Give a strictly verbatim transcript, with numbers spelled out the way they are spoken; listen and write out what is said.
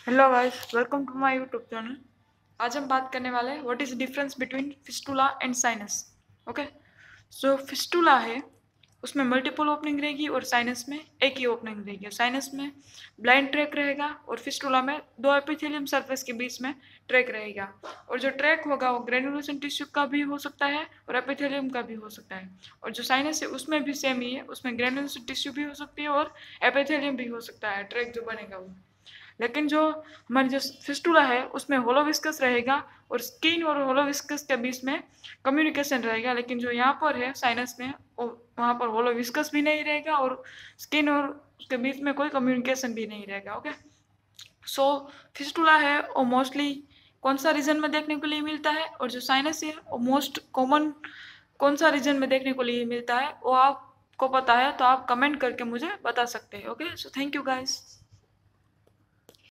Hello guys, welcome to my YouTube channel. आज हम बात करने वाले हैं what is difference between fistula and sinus. Okay, so fistula है उसमें मल्टीपल ओपनिंग रहेगी और साइनस में एक ही ओपनिंग रहेगी। साइनस में ब्लाइंड ट्रैक रहेगा और फिस्टुला में दो एपिथेलियम सरफेस के बीच में ट्रैक रहेगा। और जो ट्रैक होगा वो ग्रेनुलेशन टिश्यू का भी हो सकता है और एपिथेलियम का भी हो सकता है। और जो साइनस है उसमें भी सेम ही है, उसमें ग्रेनुलेशन टिश्यू भी हो सकती है और एपिथेलियम भी हो सकता है। ट्रैक जो बनेगा वो, लेकिन जो हमारी जो फिस्टुला है उसमें होलोविस्कस रहेगा और स्किन और होलोविस्कस के बीच में कम्युनिकेशन रहेगा। लेकिन जो यहाँ पर है साइनस में, वहाँ पर होलोविस्कस भी नहीं रहेगा और स्किन और उसके बीच में कोई कम्युनिकेशन भी नहीं रहेगा। ओके, सो फिस्टुला है वो मोस्टली कौन सा रीजन में देखने को लिए मिलता है और जो साइनस है वो मोस्ट कॉमन कौन सा रीजन में देखने को लिए मिलता है, वो आपको पता है तो आप कमेंट करके मुझे बता सकते हैं। Okay, so thank you guys.